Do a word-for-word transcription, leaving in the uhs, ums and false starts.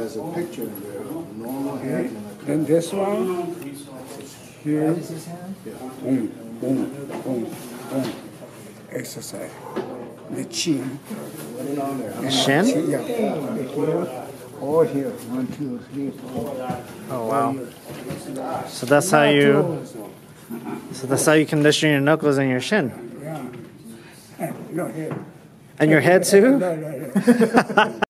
has a picture in there. Normal hand. Then this one, here, boom, boom, boom, boom. Exercise. The chin. Put it on there. The shin? Yeah. Here, or here. One, two, three, four. Oh wow. So that's how you. So that's how you condition your knuckles and your shin. Yeah. No, here. And your head too? No, no, no.